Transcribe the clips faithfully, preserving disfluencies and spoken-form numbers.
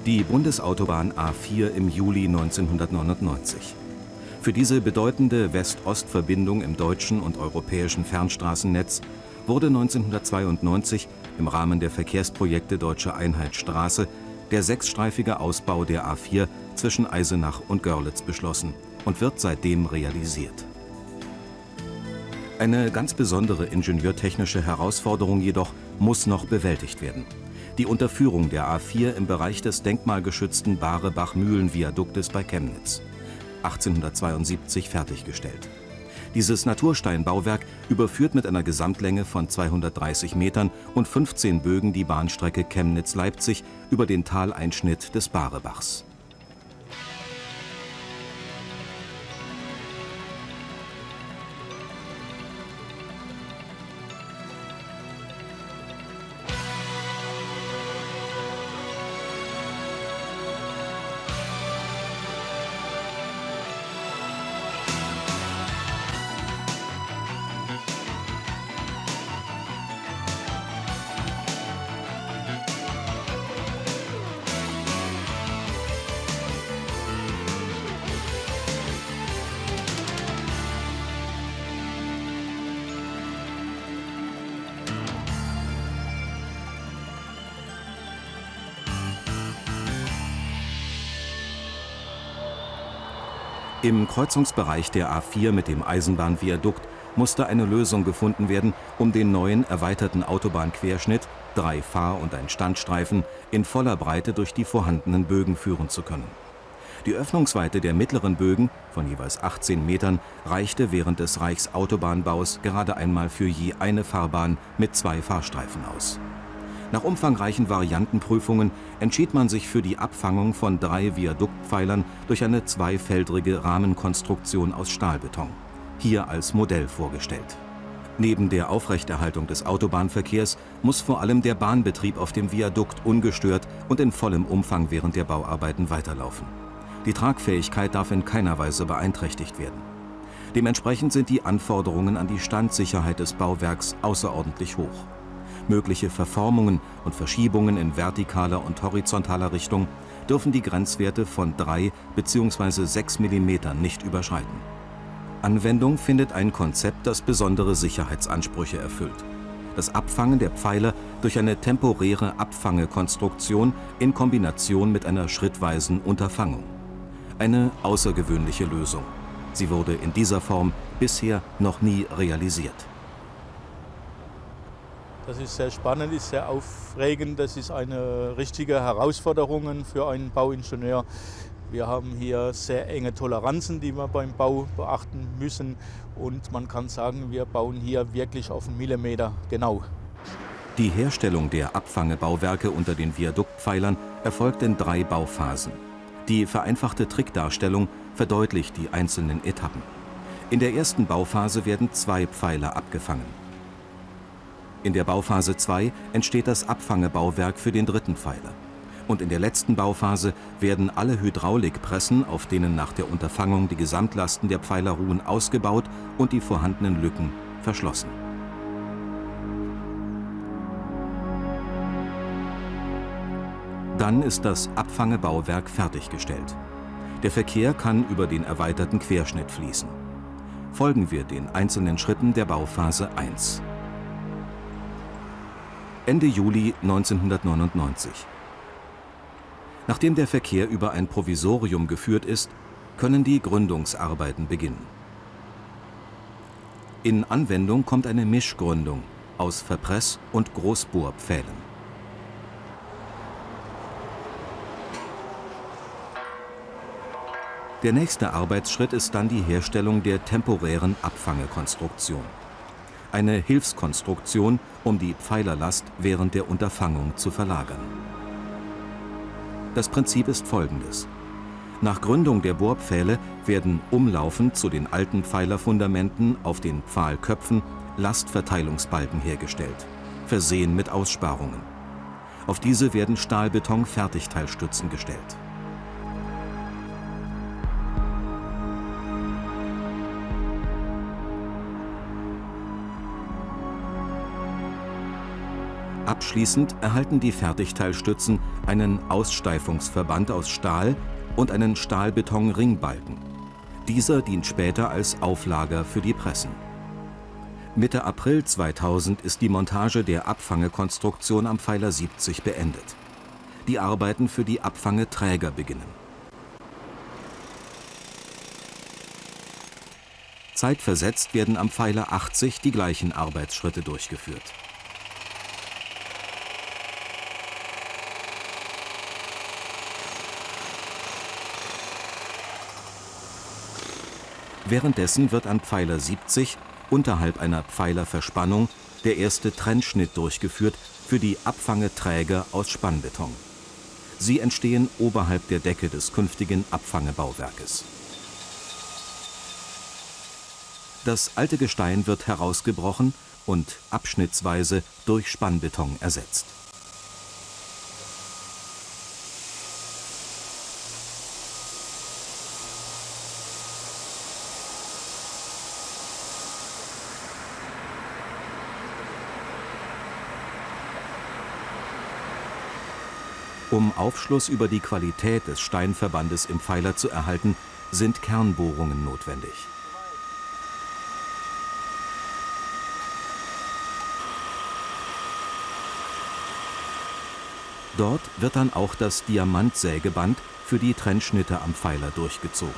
Die Bundesautobahn A vier im Juli neunzehnhundertneunundneunzig. Für diese bedeutende West-Ost-Verbindung im deutschen und europäischen Fernstraßennetz wurde neunzehnhundertzweiundneunzig im Rahmen der Verkehrsprojekte Deutsche Einheit Straße der sechsstreifige Ausbau der A vier zwischen Eisenach und Görlitz beschlossen und wird seitdem realisiert. Eine ganz besondere ingenieurtechnische Herausforderung jedoch muss noch bewältigt werden: die Unterführung der A vier im Bereich des denkmalgeschützten Bahre-Bach-Mühlen-Viaduktes bei Chemnitz, achtzehnhundertzweiundsiebzig fertiggestellt. Dieses Natursteinbauwerk überführt mit einer Gesamtlänge von zweihundertdreißig Metern und fünfzehn Bögen die Bahnstrecke Chemnitz-Leipzig über den Taleinschnitt des Bahrebachs. Im Kreuzungsbereich der A vier mit dem Eisenbahnviadukt musste eine Lösung gefunden werden, um den neuen erweiterten Autobahnquerschnitt, drei Fahr- und ein Standstreifen, in voller Breite durch die vorhandenen Bögen führen zu können. Die Öffnungsweite der mittleren Bögen von jeweils achtzehn Metern reichte während des Reichsautobahnbaus gerade einmal für je eine Fahrbahn mit zwei Fahrstreifen aus. Nach umfangreichen Variantenprüfungen entschied man sich für die Abfangung von drei Viaduktpfeilern durch eine zweifeldrige Rahmenkonstruktion aus Stahlbeton, hier als Modell vorgestellt. Neben der Aufrechterhaltung des Autobahnverkehrs muss vor allem der Bahnbetrieb auf dem Viadukt ungestört und in vollem Umfang während der Bauarbeiten weiterlaufen. Die Tragfähigkeit darf in keiner Weise beeinträchtigt werden. Dementsprechend sind die Anforderungen an die Standsicherheit des Bauwerks außerordentlich hoch. Mögliche Verformungen und Verschiebungen in vertikaler und horizontaler Richtung dürfen die Grenzwerte von drei bzw. sechs Millimeter nicht überschreiten. Anwendung findet ein Konzept, das besondere Sicherheitsansprüche erfüllt: das Abfangen der Pfeiler durch eine temporäre Abfangekonstruktion in Kombination mit einer schrittweisen Unterfangung. Eine außergewöhnliche Lösung. Sie wurde in dieser Form bisher noch nie realisiert. Das ist sehr spannend, ist sehr aufregend. Das ist eine richtige Herausforderung für einen Bauingenieur. Wir haben hier sehr enge Toleranzen, die wir beim Bau beachten müssen. Und man kann sagen, wir bauen hier wirklich auf einen Millimeter genau. Die Herstellung der Abfangebauwerke unter den Viaduktpfeilern erfolgt in drei Bauphasen. Die vereinfachte Trickdarstellung verdeutlicht die einzelnen Etappen. In der ersten Bauphase werden zwei Pfeiler abgefangen. In der Bauphase zwei entsteht das Abfangebauwerk für den dritten Pfeiler. Und in der letzten Bauphase werden alle Hydraulikpressen, auf denen nach der Unterfangung die Gesamtlasten der Pfeiler ruhen, ausgebaut und die vorhandenen Lücken verschlossen. Dann ist das Abfangebauwerk fertiggestellt. Der Verkehr kann über den erweiterten Querschnitt fließen. Folgen wir den einzelnen Schritten der Bauphase eins. Ende Juli neunzehnhundertneunundneunzig. Nachdem der Verkehr über ein Provisorium geführt ist, können die Gründungsarbeiten beginnen. In Anwendung kommt eine Mischgründung aus Verpress- und Großbohrpfählen. Der nächste Arbeitsschritt ist dann die Herstellung der temporären Abfangekonstruktion. Eine Hilfskonstruktion, um die Pfeilerlast während der Unterfangung zu verlagern. Das Prinzip ist folgendes: Nach Gründung der Bohrpfähle werden umlaufend zu den alten Pfeilerfundamenten auf den Pfahlköpfen Lastverteilungsbalken hergestellt, versehen mit Aussparungen. Auf diese werden Stahlbeton-Fertigteilstützen gestellt. Abschließend erhalten die Fertigteilstützen einen Aussteifungsverband aus Stahl und einen Stahlbeton-Ringbalken. Dieser dient später als Auflager für die Pressen. Mitte April zweitausend ist die Montage der Abfangekonstruktion am Pfeiler siebzig beendet. Die Arbeiten für die Abfangeträger beginnen. Zeitversetzt werden am Pfeiler achtzig die gleichen Arbeitsschritte durchgeführt. Währenddessen wird an Pfeiler siebzig unterhalb einer Pfeilerverspannung der erste Trennschnitt durchgeführt für die Abfangeträger aus Spannbeton. Sie entstehen oberhalb der Decke des künftigen Abfangebauwerkes. Das alte Gestein wird herausgebrochen und abschnittsweise durch Spannbeton ersetzt. Um Aufschluss über die Qualität des Steinverbandes im Pfeiler zu erhalten, sind Kernbohrungen notwendig. Dort wird dann auch das Diamantsägeband für die Trennschnitte am Pfeiler durchgezogen.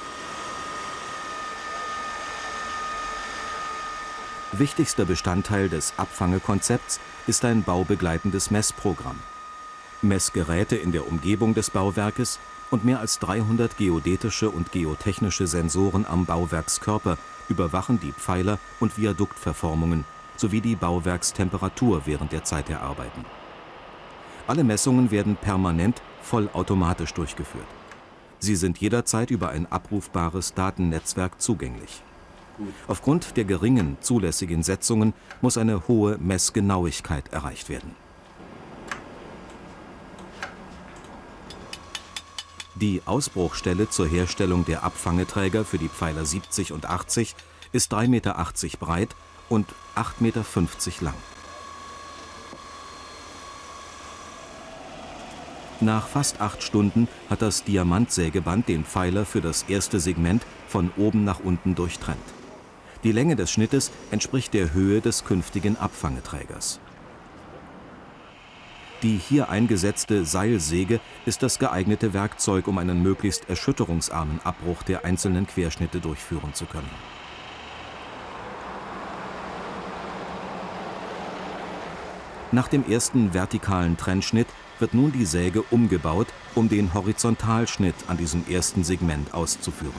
Wichtigster Bestandteil des Abfangekonzepts ist ein baubegleitendes Messprogramm. Messgeräte in der Umgebung des Bauwerkes und mehr als dreihundert geodätische und geotechnische Sensoren am Bauwerkskörper überwachen die Pfeiler- und Viaduktverformungen sowie die Bauwerkstemperatur während der Zeit der Arbeiten. Alle Messungen werden permanent vollautomatisch durchgeführt. Sie sind jederzeit über ein abrufbares Datennetzwerk zugänglich. Aufgrund der geringen zulässigen Setzungen muss eine hohe Messgenauigkeit erreicht werden. Die Ausbruchstelle zur Herstellung der Abfangeträger für die Pfeiler siebzig und achtzig ist drei Meter achtzig breit und acht Meter fünfzig lang. Nach fast acht Stunden hat das Diamantsägeband den Pfeiler für das erste Segment von oben nach unten durchtrennt. Die Länge des Schnittes entspricht der Höhe des künftigen Abfangeträgers. Die hier eingesetzte Seilsäge ist das geeignete Werkzeug, um einen möglichst erschütterungsarmen Abbruch der einzelnen Querschnitte durchführen zu können. Nach dem ersten vertikalen Trennschnitt wird nun die Säge umgebaut, um den Horizontalschnitt an diesem ersten Segment auszuführen.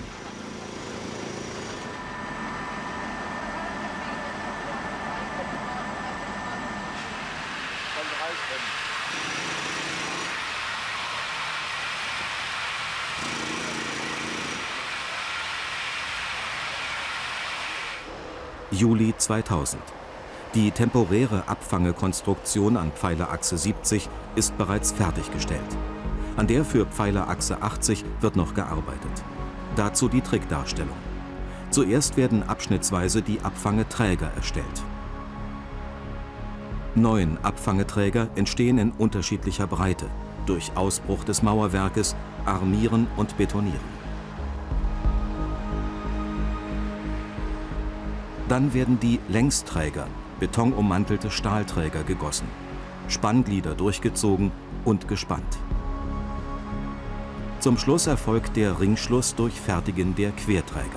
Juli zweitausend. Die temporäre Abfangekonstruktion an Pfeilerachse siebzig ist bereits fertiggestellt. An der für Pfeilerachse achtzig wird noch gearbeitet. Dazu die Trickdarstellung. Zuerst werden abschnittsweise die Abfangeträger erstellt. Neun Abfangeträger entstehen in unterschiedlicher Breite, durch Ausbruch des Mauerwerkes, Armieren und Betonieren. Dann werden die Längsträger, betonummantelte Stahlträger, gegossen, Spannglieder durchgezogen und gespannt. Zum Schluss erfolgt der Ringschluss durch Fertigen der Querträger.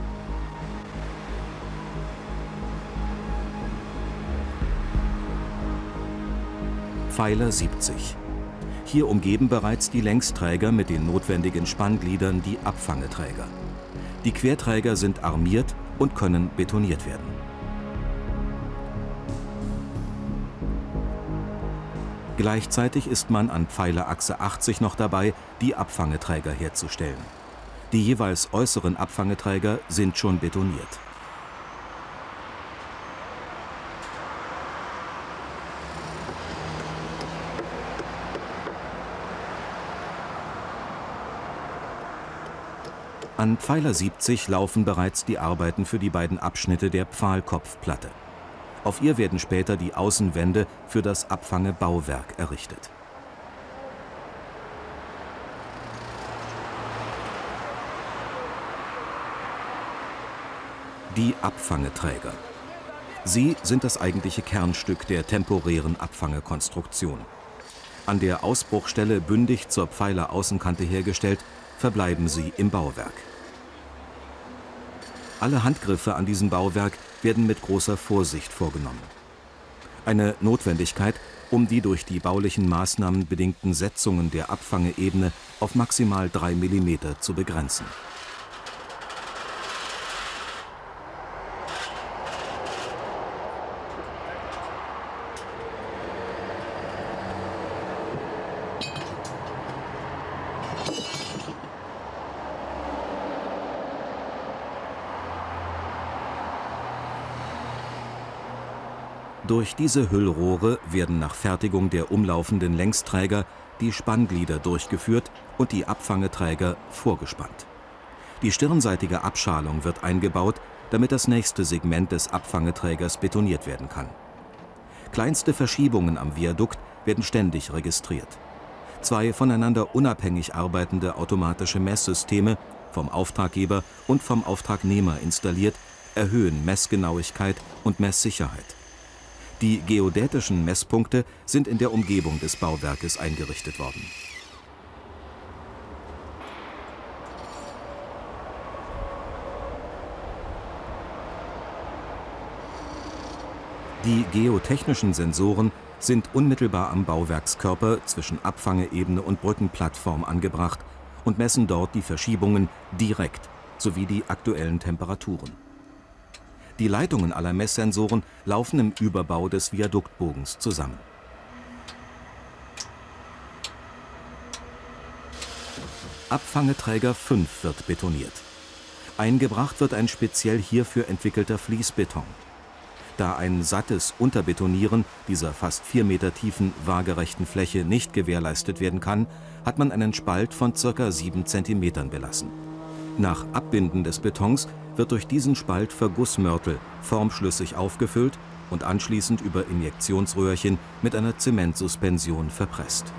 Pfeiler siebzig. Hier umgeben bereits die Längsträger mit den notwendigen Spanngliedern die Abfangeträger. Die Querträger sind armiert und können betoniert werden. Gleichzeitig ist man an Pfeilerachse achtzig noch dabei, die Abfangeträger herzustellen. Die jeweils äußeren Abfangeträger sind schon betoniert. An Pfeiler siebzig laufen bereits die Arbeiten für die beiden Abschnitte der Pfahlkopfplatte. Auf ihr werden später die Außenwände für das Abfangebauwerk errichtet. Die Abfangeträger. Sie sind das eigentliche Kernstück der temporären Abfangekonstruktion. An der Ausbruchstelle bündig zur Pfeileraußenkante hergestellt, verbleiben sie im Bauwerk. Alle Handgriffe an diesem Bauwerk werden mit großer Vorsicht vorgenommen. Eine Notwendigkeit, um die durch die baulichen Maßnahmen bedingten Setzungen der Abfangeebene auf maximal drei Millimeter zu begrenzen. Durch diese Hüllrohre werden nach Fertigung der umlaufenden Längsträger die Spannglieder durchgeführt und die Abfangeträger vorgespannt. Die stirnseitige Abschalung wird eingebaut, damit das nächste Segment des Abfangeträgers betoniert werden kann. Kleinste Verschiebungen am Viadukt werden ständig registriert. Zwei voneinander unabhängig arbeitende automatische Messsysteme, vom Auftraggeber und vom Auftragnehmer installiert, erhöhen Messgenauigkeit und Messsicherheit. Die geodätischen Messpunkte sind in der Umgebung des Bauwerkes eingerichtet worden. Die geotechnischen Sensoren sind unmittelbar am Bauwerkskörper zwischen Abfangeebene und Brückenplattform angebracht und messen dort die Verschiebungen direkt sowie die aktuellen Temperaturen. Die Leitungen aller Messsensoren laufen im Überbau des Viaduktbogens zusammen. Abfangeträger fünf wird betoniert. Eingebracht wird ein speziell hierfür entwickelter Fließbeton. Da ein sattes Unterbetonieren dieser fast vier Meter tiefen waagerechten Fläche nicht gewährleistet werden kann, hat man einen Spalt von ca. sieben Zentimetern belassen. Nach Abbinden des Betons wird durch diesen Spalt Vergussmörtel formschlüssig aufgefüllt und anschließend über Injektionsröhrchen mit einer Zementsuspension verpresst.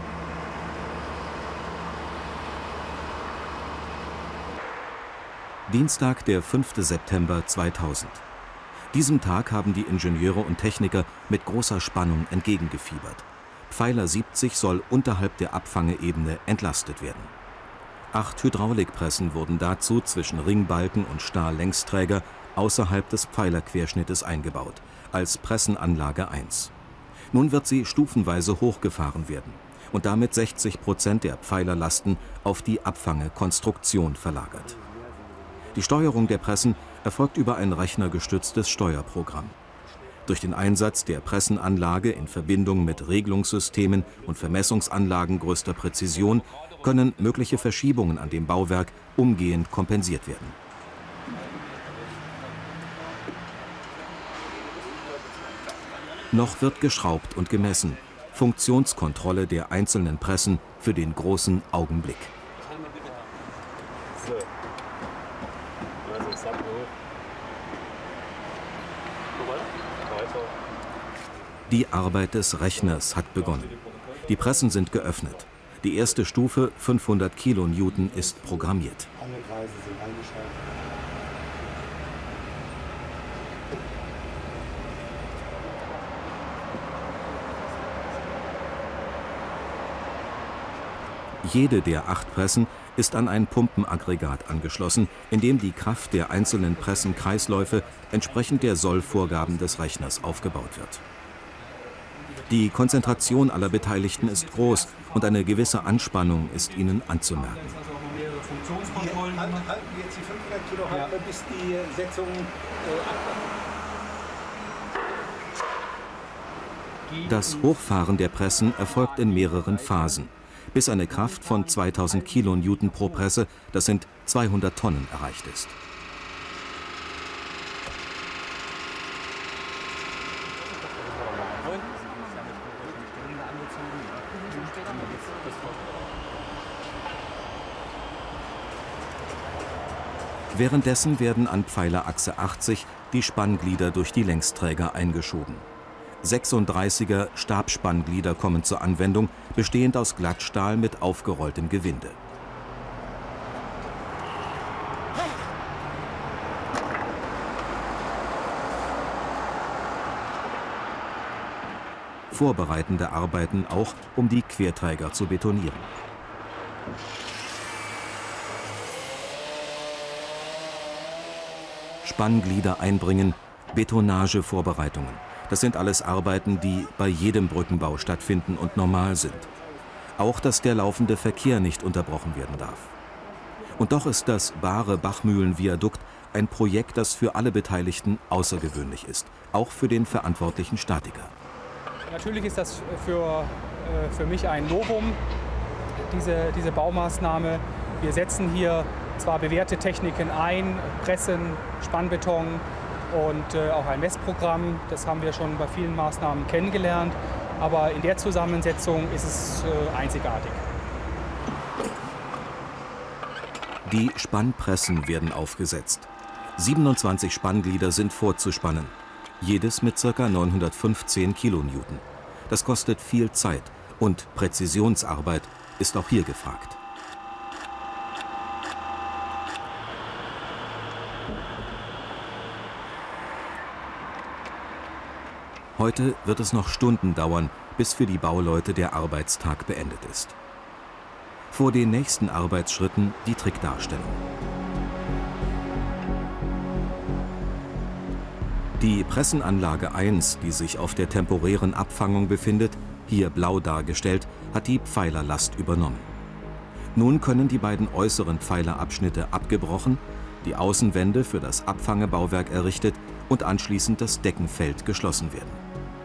Dienstag, der fünfte September zweitausend. Diesem Tag haben die Ingenieure und Techniker mit großer Spannung entgegengefiebert. Pfeiler siebzig soll unterhalb der Abfangeebene entlastet werden. Acht Hydraulikpressen wurden dazu zwischen Ringbalken und Stahllängsträger außerhalb des Pfeilerquerschnittes eingebaut, als Pressenanlage eins. Nun wird sie stufenweise hochgefahren werden und damit sechzig Prozent der Pfeilerlasten auf die Abfangekonstruktion verlagert. Die Steuerung der Pressen erfolgt über ein rechnergestütztes Steuerprogramm. Durch den Einsatz der Pressenanlage in Verbindung mit Regelungssystemen und Vermessungsanlagen größter Präzision können mögliche Verschiebungen an dem Bauwerk umgehend kompensiert werden. Noch wird geschraubt und gemessen. Funktionskontrolle der einzelnen Pressen für den großen Augenblick. Die Arbeit des Rechners hat begonnen. Die Pressen sind geöffnet. Die erste Stufe, fünfhundert Kilonewton, ist programmiert. Jede der acht Pressen ist an ein Pumpenaggregat angeschlossen, in dem die Kraft der einzelnen Pressenkreisläufe entsprechend der Sollvorgaben des Rechners aufgebaut wird. Die Konzentration aller Beteiligten ist groß und eine gewisse Anspannung ist ihnen anzumerken. Funktionskontrollen. Halten wir jetzt die fünfhundert Kilo, halten wir bis die Setzung äh, Das Hochfahren der Pressen erfolgt in mehreren Phasen, bis eine Kraft von zweitausend Kilonewton pro Presse, das sind zweihundert Tonnen, erreicht ist. Währenddessen werden an Pfeilerachse achtzig die Spannglieder durch die Längsträger eingeschoben. sechsunddreißiger Stabspannglieder kommen zur Anwendung, bestehend aus Glattstahl mit aufgerolltem Gewinde. Vorbereitende Arbeiten auch, um die Querträger zu betonieren. Spannglieder einbringen, Betonagevorbereitungen. Das sind alles Arbeiten, die bei jedem Brückenbau stattfinden und normal sind. Auch, dass der laufende Verkehr nicht unterbrochen werden darf. Und doch ist das Bahre-Bachmühlen-Viadukt ein Projekt, das für alle Beteiligten außergewöhnlich ist, auch für den verantwortlichen Statiker. Natürlich ist das für, für mich ein Novum, diese, diese Baumaßnahme. Wir setzen hier zwar bewährte Techniken ein, Pressen, Spannbeton und äh, auch ein Messprogramm. Das haben wir schon bei vielen Maßnahmen kennengelernt. Aber in der Zusammensetzung ist es äh, einzigartig. Die Spannpressen werden aufgesetzt. siebenundzwanzig Spannglieder sind vorzuspannen. Jedes mit ca. neunhundertfünfzehn Kilonewton. Das kostet viel Zeit und Präzisionsarbeit ist auch hier gefragt. Heute wird es noch Stunden dauern, bis für die Bauleute der Arbeitstag beendet ist. Vor den nächsten Arbeitsschritten die Trickdarstellung. Die Pressenanlage eins, die sich auf der temporären Abfangung befindet, hier blau dargestellt, hat die Pfeilerlast übernommen. Nun können die beiden äußeren Pfeilerabschnitte abgebrochen, die Außenwände für das Abfangebauwerk errichtet und anschließend das Deckenfeld geschlossen werden.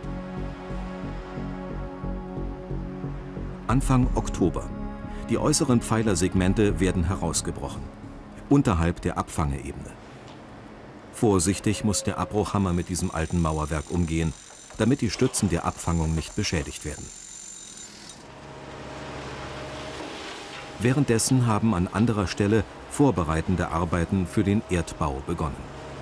Anfang Oktober. Die äußeren Pfeilersegmente werden herausgebrochen, unterhalb der Abfangeebene. Vorsichtig muss der Abbruchhammer mit diesem alten Mauerwerk umgehen, damit die Stützen der Abfangung nicht beschädigt werden. Währenddessen haben an anderer Stelle vorbereitende Arbeiten für den Erdbau begonnen.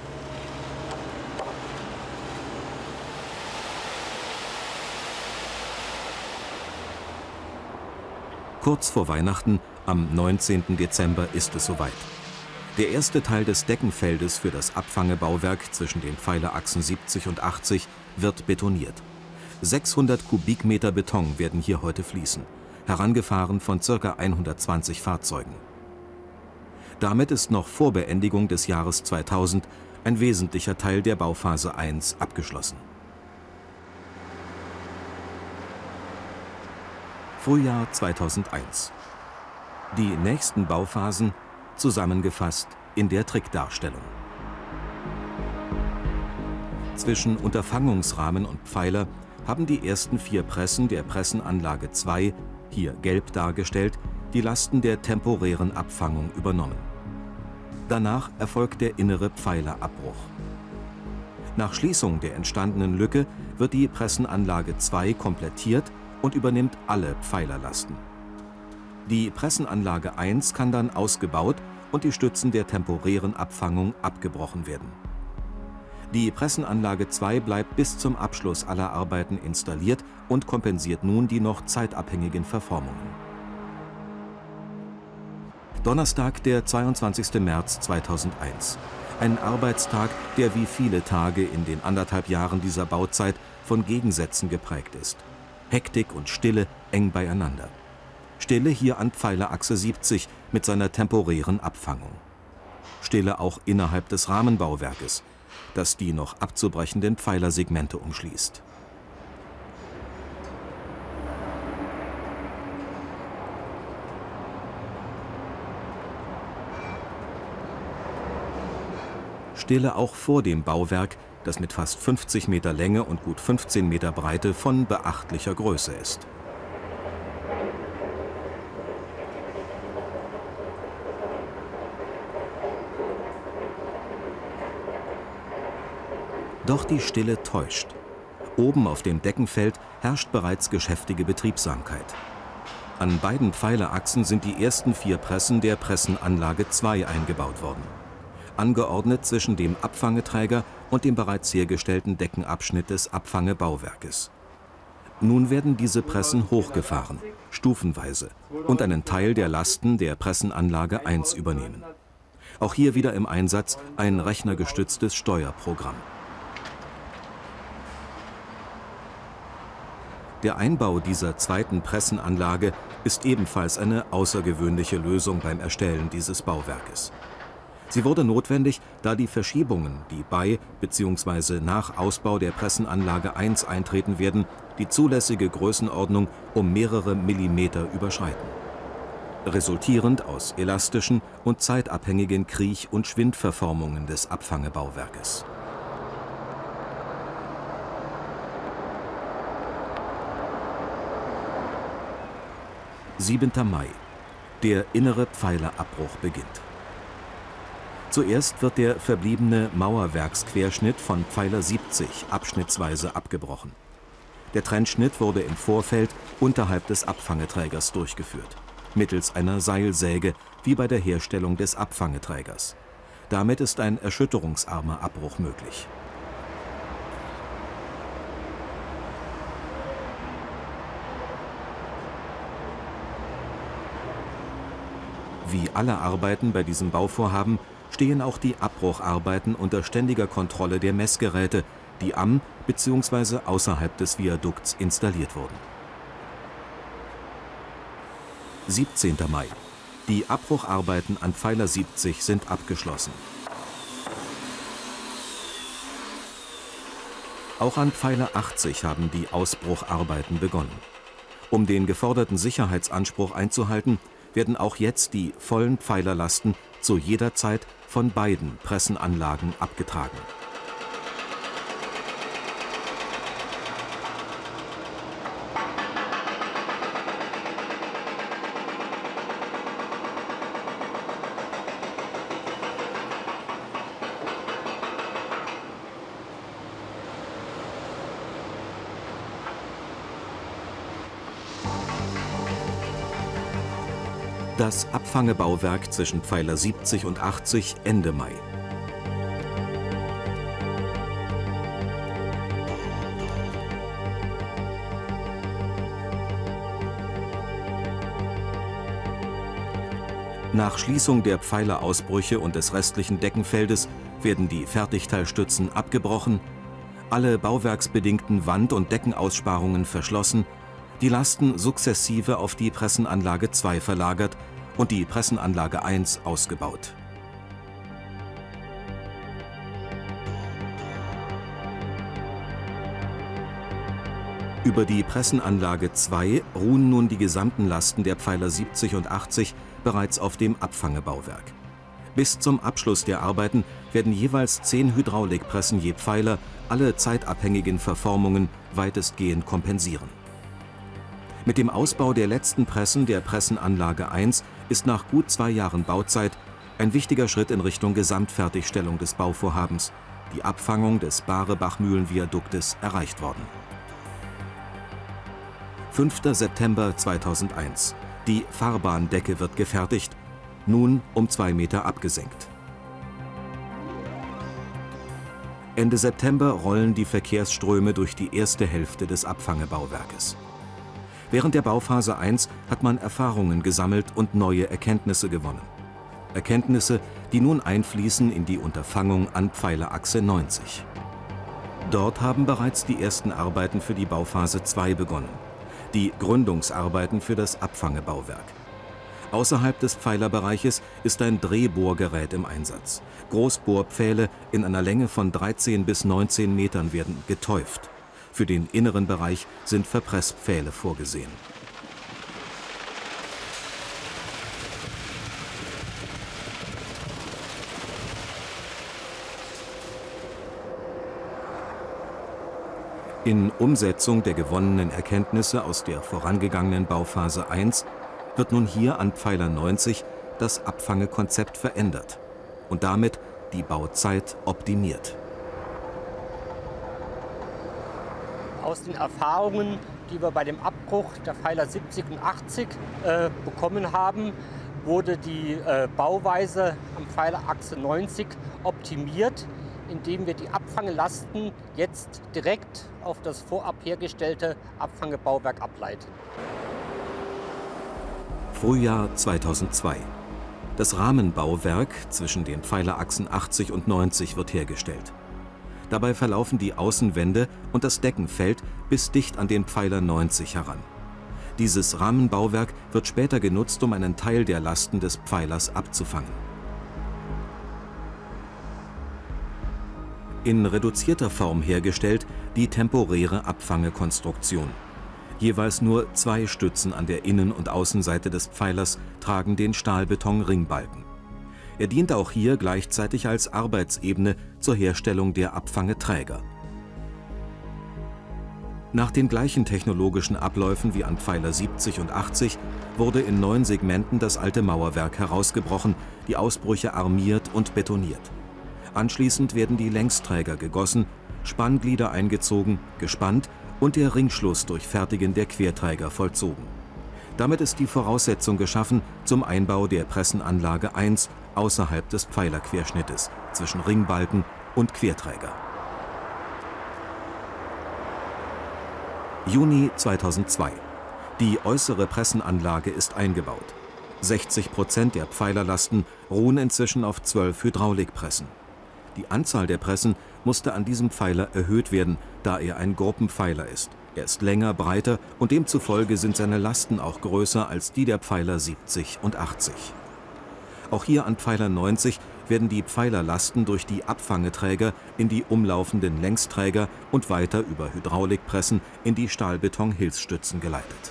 Kurz vor Weihnachten, am neunzehnten Dezember, ist es soweit. Der erste Teil des Deckenfeldes für das Abfangebauwerk zwischen den Pfeilerachsen siebzig und achtzig wird betoniert. sechshundert Kubikmeter Beton werden hier heute fließen, herangefahren von ca. hundertzwanzig Fahrzeugen. Damit ist noch vor Beendigung des Jahres zweitausend ein wesentlicher Teil der Bauphase eins abgeschlossen. Frühjahr zweitausendeins. Die nächsten Bauphasen zusammengefasst in der Trickdarstellung. Zwischen Unterfangungsrahmen und Pfeiler haben die ersten vier Pressen der Pressenanlage zwei, hier gelb dargestellt, die Lasten der temporären Abfangung übernommen. Danach erfolgt der innere Pfeilerabbruch. Nach Schließung der entstandenen Lücke wird die Pressenanlage zwei komplettiert und übernimmt alle Pfeilerlasten. Die Pressenanlage eins kann dann ausgebaut und die Stützen der temporären Abfangung abgebrochen werden. Die Pressenanlage zwei bleibt bis zum Abschluss aller Arbeiten installiert und kompensiert nun die noch zeitabhängigen Verformungen. Donnerstag, der zweiundzwanzigste März zweitausendeins. Ein Arbeitstag, der wie viele Tage in den anderthalb Jahren dieser Bauzeit von Gegensätzen geprägt ist. Hektik und Stille eng beieinander. Stille hier an Pfeilerachse siebzig mit seiner temporären Abfangung. Stille auch innerhalb des Rahmenbauwerkes, das die noch abzubrechenden Pfeilersegmente umschließt. Stille auch vor dem Bauwerk, das mit fast fünfzig Meter Länge und gut fünfzehn Meter Breite von beachtlicher Größe ist. Doch die Stille täuscht. Oben auf dem Deckenfeld herrscht bereits geschäftige Betriebsamkeit. An beiden Pfeilerachsen sind die ersten vier Pressen der Pressenanlage zwei eingebaut worden. angeordnet zwischen dem Abfangeträger und dem bereits hergestellten Deckenabschnitt des Abfangebauwerkes. Nun werden diese Pressen hochgefahren, stufenweise, und einen Teil der Lasten der Pressenanlage eins übernehmen. Auch hier wieder im Einsatz ein rechnergestütztes Steuerprogramm. Der Einbau dieser zweiten Pressenanlage ist ebenfalls eine außergewöhnliche Lösung beim Erstellen dieses Bauwerkes. Sie wurde notwendig, da die Verschiebungen, die bei bzw. nach Ausbau der Pressenanlage eins eintreten werden, die zulässige Größenordnung um mehrere Millimeter überschreiten. Resultierend aus elastischen und zeitabhängigen Kriech- und Schwindverformungen des Abfangebauwerkes. siebenter Mai. Der innere Pfeilerabbruch beginnt. Zuerst wird der verbliebene Mauerwerksquerschnitt von Pfeiler siebzig abschnittsweise abgebrochen. Der Trennschnitt wurde im Vorfeld unterhalb des Abfangeträgers durchgeführt, mittels einer Seilsäge wie bei der Herstellung des Abfangeträgers. Damit ist ein erschütterungsarmer Abbruch möglich. Wie alle Arbeiten bei diesem Bauvorhaben stehen auch die Abbrucharbeiten unter ständiger Kontrolle der Messgeräte, die am bzw. außerhalb des Viadukts installiert wurden. siebzehnter Mai. Die Abbrucharbeiten an Pfeiler siebzig sind abgeschlossen. Auch an Pfeiler achtzig haben die Ausbrucharbeiten begonnen. Um den geforderten Sicherheitsanspruch einzuhalten, werden auch jetzt die vollen Pfeilerlasten zu jeder Zeit von beiden Pressenanlagen abgetragen. Das Abfangebauwerk zwischen Pfeiler siebzig und achtzig Ende Mai. Nach Schließung der Pfeilerausbrüche und des restlichen Deckenfeldes werden die Fertigteilstützen abgebrochen, alle bauwerksbedingten Wand- und Deckenaussparungen verschlossen, die Lasten sukzessive auf die Pressenanlage zwei verlagert und die Pressenanlage eins ausgebaut. Über die Pressenanlage zwei ruhen nun die gesamten Lasten der Pfeiler siebzig und achtzig bereits auf dem Abfangebauwerk. Bis zum Abschluss der Arbeiten werden jeweils zehn Hydraulikpressen je Pfeiler alle zeitabhängigen Verformungen weitestgehend kompensieren. Mit dem Ausbau der letzten Pressen der Pressenanlage eins ist nach gut zwei Jahren Bauzeit ein wichtiger Schritt in Richtung Gesamtfertigstellung des Bauvorhabens, die Abfangung des Barebachmühlenviaduktes, erreicht worden. fünfter September zweitausendeins. Die Fahrbahndecke wird gefertigt, nun um zwei Meter abgesenkt. Ende September rollen die Verkehrsströme durch die erste Hälfte des Abfangebauwerkes. Während der Bauphase eins hat man Erfahrungen gesammelt und neue Erkenntnisse gewonnen. Erkenntnisse, die nun einfließen in die Unterfangung an Pfeilerachse neunzig. Dort haben bereits die ersten Arbeiten für die Bauphase zwei begonnen. Die Gründungsarbeiten für das Abfangebauwerk. Außerhalb des Pfeilerbereiches ist ein Drehbohrgerät im Einsatz. Großbohrpfähle in einer Länge von dreizehn bis neunzehn Metern werden getäuft. Für den inneren Bereich sind Verpresspfähle vorgesehen. In Umsetzung der gewonnenen Erkenntnisse aus der vorangegangenen Bauphase eins wird nun hier an Pfeiler neunzig das Abfangekonzept verändert und damit die Bauzeit optimiert. Aus den Erfahrungen, die wir bei dem Abbruch der Pfeiler siebzig und achtzig äh, bekommen haben, wurde die äh, Bauweise am Pfeilerachse neunzig optimiert, indem wir die Abfangelasten jetzt direkt auf das vorab hergestellte Abfangebauwerk ableiten. Frühjahr zweitausendzwei. Das Rahmenbauwerk zwischen den Pfeilerachsen achtzig und neunzig wird hergestellt. Dabei verlaufen die Außenwände und das Deckenfeld bis dicht an den Pfeiler neunzig heran. Dieses Rahmenbauwerk wird später genutzt, um einen Teil der Lasten des Pfeilers abzufangen. In reduzierter Form hergestellt die temporäre Abfangekonstruktion. Jeweils nur zwei Stützen an der Innen- und Außenseite des Pfeilers tragen den Stahlbeton-Ringbalken. Er dient auch hier gleichzeitig als Arbeitsebene zur Herstellung der Abfangeträger. Nach den gleichen technologischen Abläufen wie an Pfeiler siebzig und achtzig wurde in neun Segmenten das alte Mauerwerk herausgebrochen, die Ausbrüche armiert und betoniert. Anschließend werden die Längsträger gegossen, Spannglieder eingezogen, gespannt und der Ringschluss durch Fertigen der Querträger vollzogen. Damit ist die Voraussetzung geschaffen zum Einbau der Pressenanlage eins außerhalb des Pfeilerquerschnittes zwischen Ringbalken und Querträger. Juni zweitausendzwei. Die äußere Pressenanlage ist eingebaut. sechzig Prozent der Pfeilerlasten ruhen inzwischen auf zwölf Hydraulikpressen. Die Anzahl der Pressen musste an diesem Pfeiler erhöht werden, da er ein Gruppenpfeiler ist. Er ist länger, breiter und demzufolge sind seine Lasten auch größer als die der Pfeiler siebzig und achtzig. Auch hier an Pfeiler neunzig werden die Pfeilerlasten durch die Abfangeträger in die umlaufenden Längsträger und weiter über Hydraulikpressen in die Stahlbeton-Hilfsstützen geleitet.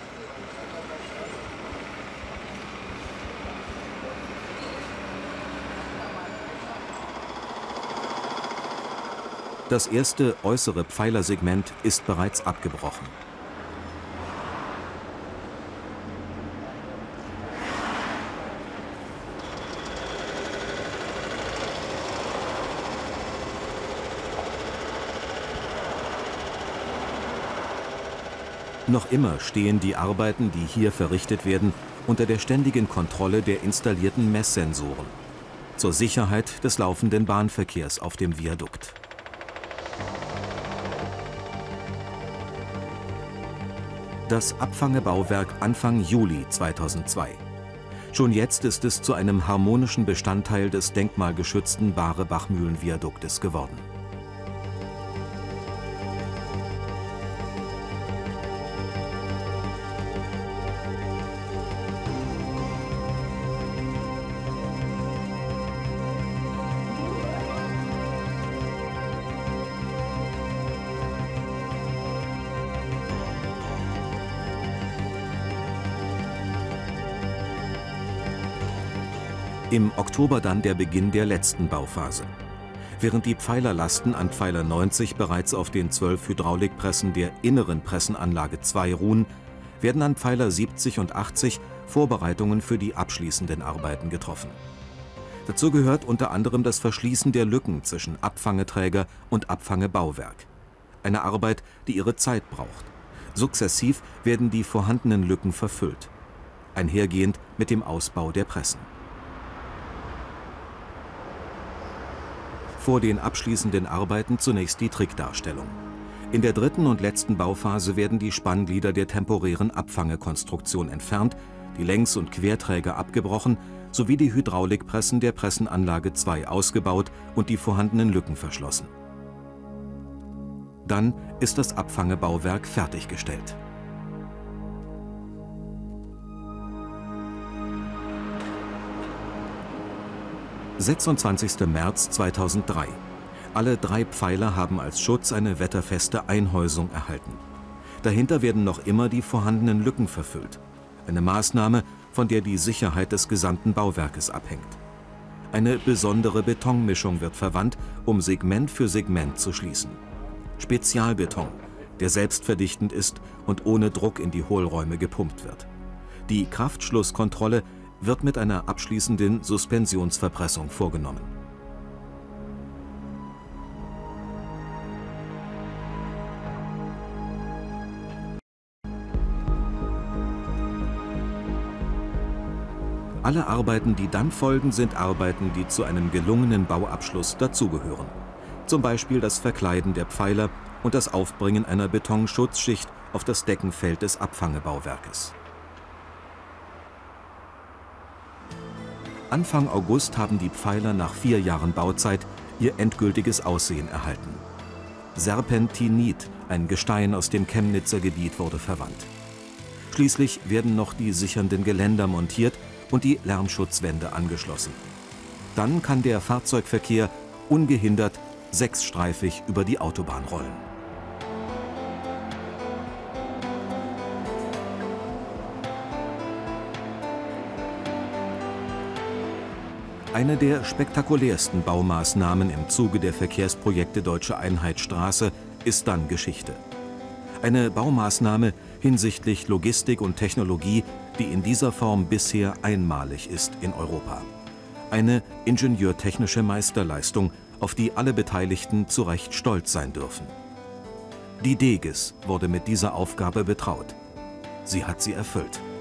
Das erste äußere Pfeilersegment ist bereits abgebrochen. Noch immer stehen die Arbeiten, die hier verrichtet werden, unter der ständigen Kontrolle der installierten Messsensoren zur Sicherheit des laufenden Bahnverkehrs auf dem Viadukt. Das Abfangebauwerk Anfang Juli zweitausendzwei. Schon jetzt ist es zu einem harmonischen Bestandteil des denkmalgeschützten Bahre-Bachmühlen-Viaduktes geworden. Im Oktober dann der Beginn der letzten Bauphase. Während die Pfeilerlasten an Pfeiler neunzig bereits auf den zwölf Hydraulikpressen der inneren Pressenanlage zwei ruhen, werden an Pfeiler siebzig und achtzig Vorbereitungen für die abschließenden Arbeiten getroffen. Dazu gehört unter anderem das Verschließen der Lücken zwischen Abfangeträger und Abfangebauwerk. Eine Arbeit, die ihre Zeit braucht. Sukzessiv werden die vorhandenen Lücken verfüllt, einhergehend mit dem Ausbau der Pressen. Vor den abschließenden Arbeiten zunächst die Trickdarstellung. In der dritten und letzten Bauphase werden die Spannglieder der temporären Abfangekonstruktion entfernt, die Längs- und Querträger abgebrochen sowie die Hydraulikpressen der Pressenanlage zwei ausgebaut und die vorhandenen Lücken verschlossen. Dann ist das Abfangebauwerk fertiggestellt. sechsundzwanzigster März zweitausenddrei. Alle drei Pfeiler haben als Schutz eine wetterfeste Einhäusung erhalten. Dahinter werden noch immer die vorhandenen Lücken verfüllt. Eine Maßnahme, von der die Sicherheit des gesamten Bauwerkes abhängt. Eine besondere Betonmischung wird verwandt, um Segment für Segment zu schließen. Spezialbeton, der selbstverdichtend ist und ohne Druck in die Hohlräume gepumpt wird. Die Kraftschlusskontrolle wird mit einer abschließenden Suspensionsverpressung vorgenommen. Alle Arbeiten, die dann folgen, sind Arbeiten, die zu einem gelungenen Bauabschluss dazugehören. Zum Beispiel das Verkleiden der Pfeiler und das Aufbringen einer Betonschutzschicht auf das Deckenfeld des Abfangebauwerkes. Anfang August haben die Pfeiler nach vier Jahren Bauzeit ihr endgültiges Aussehen erhalten. Serpentinit, ein Gestein aus dem Chemnitzer Gebiet, wurde verwandt. Schließlich werden noch die sichernden Geländer montiert und die Lärmschutzwände angeschlossen. Dann kann der Fahrzeugverkehr ungehindert sechsstreifig über die Autobahn rollen. Eine der spektakulärsten Baumaßnahmen im Zuge der Verkehrsprojekte Deutsche Einheitsstraße ist dann Geschichte. Eine Baumaßnahme hinsichtlich Logistik und Technologie, die in dieser Form bisher einmalig ist in Europa. Eine ingenieurtechnische Meisterleistung, auf die alle Beteiligten zu Recht stolz sein dürfen. Die Deges wurde mit dieser Aufgabe betraut. Sie hat sie erfüllt.